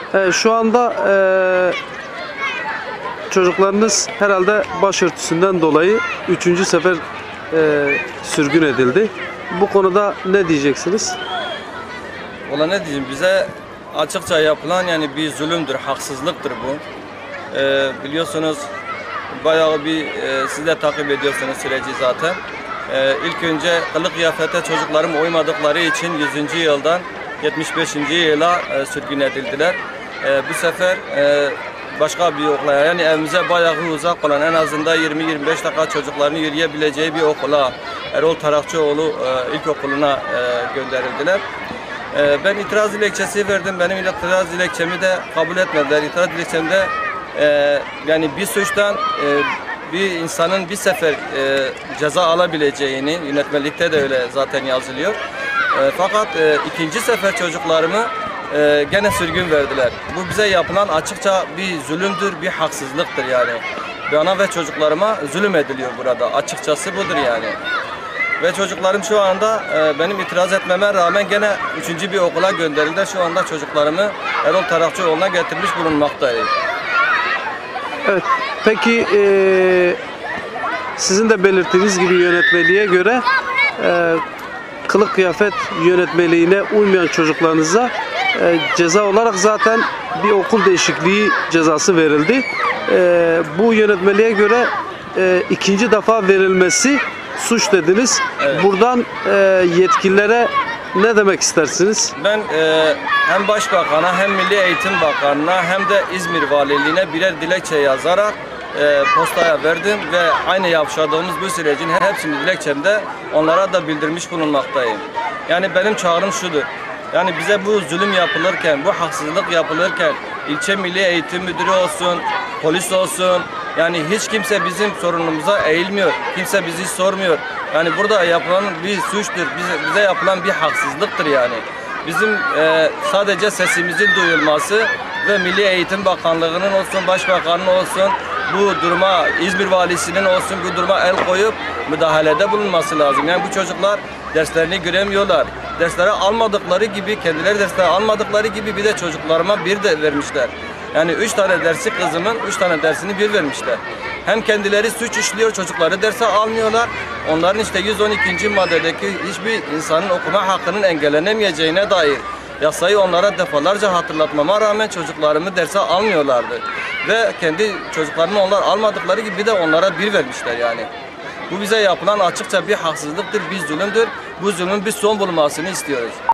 Şu anda çocuklarınız herhalde başörtüsünden dolayı 3. sefer sürgün edildi. Bu konuda ne diyeceksiniz? Valla ne diyeyim, bize açıkça yapılan yani bir zulümdür, haksızlıktır bu. Biliyorsunuz bayağı bir siz de takip ediyorsunuz süreci zaten. İlk önce kılık kıyafete çocuklarım uymadıkları için 100. yıldan 75. yıla sürgün edildiler. Bu sefer başka bir okula, yani evimize bayağı uzak olan, en azından 20-25 dakika çocukların yürüyebileceği bir okula, Erol Tarakçıoğlu İlkokulu'na gönderildiler. Ben itiraz dilekçesi verdim. Benim itiraz dilekçemi de kabul etmediler. İtiraz dilekçemde yani bir suçtan bir insanın bir sefer ceza alabileceğini, yönetmelikte de öyle zaten yazılıyor. Fakat ikinci sefer çocuklarımı gene sürgün verdiler. Bu bize yapılan açıkça bir zulümdür, bir haksızlıktır yani. Bana ve çocuklarıma zulüm ediliyor burada. Açıkçası budur yani. Ve çocuklarım şu anda benim itiraz etmeme rağmen gene 3. bir okula gönderildiler. Şu anda çocuklarımı Erol Tarakçıoğlu'na getirmiş bulunmaktayım. Evet. Peki sizin de belirttiğiniz gibi yönetmeliğe göre kılık kıyafet yönetmeliğine uymayan çocuklarınıza ceza olarak zaten bir okul değişikliği cezası verildi. Bu yönetmeliğe göre ikinci defa verilmesi suç dediniz. Evet. Buradan yetkililere ne demek istersiniz? Ben hem Başbakan'a hem Milli Eğitim Bakanı'na hem de İzmir Valiliğine birer dilekçe yazarak postaya verdim ve aynı yaşadığımız bu sürecin hepsini dilekçemde onlara da bildirmiş bulunmaktayım. Yani benim çağrım şudur. Yani bize bu zulüm yapılırken, bu haksızlık yapılırken ilçe Milli Eğitim Müdürü olsun, polis olsun, yani hiç kimse bizim sorunumuza eğilmiyor. Kimse bizi sormuyor. Yani burada yapılan bir suçtur. Bize yapılan bir haksızlıktır yani. Bizim sadece sesimizin duyulması ve Milli Eğitim Bakanlığı'nın olsun, Başbakan'ın olsun, bu duruma, İzmir Valisi'nin olsun bu duruma el koyup müdahalede bulunması lazım. Yani bu çocuklar derslerini göremiyorlar. Dersleri almadıkları gibi, kendileri dersleri almadıkları gibi bir de çocuklarıma bir de vermişler. Yani 3 tane dersi kızımın 3 tane dersini bir vermişler. Hem kendileri suç işliyor, çocukları derse almıyorlar. Onların işte 112. maddedeki hiçbir insanın okuma hakkının engellenemeyeceğine dair yasayı onlara defalarca hatırlatmama rağmen çocuklarımı derse almıyorlardı. Ve kendi çocuklarını onlar almadıkları gibi de onlara bir vermişler yani. Bu bize yapılan açıkça bir haksızlıktır, bir zulümdür. Bu zulmün bir son bulmasını istiyoruz.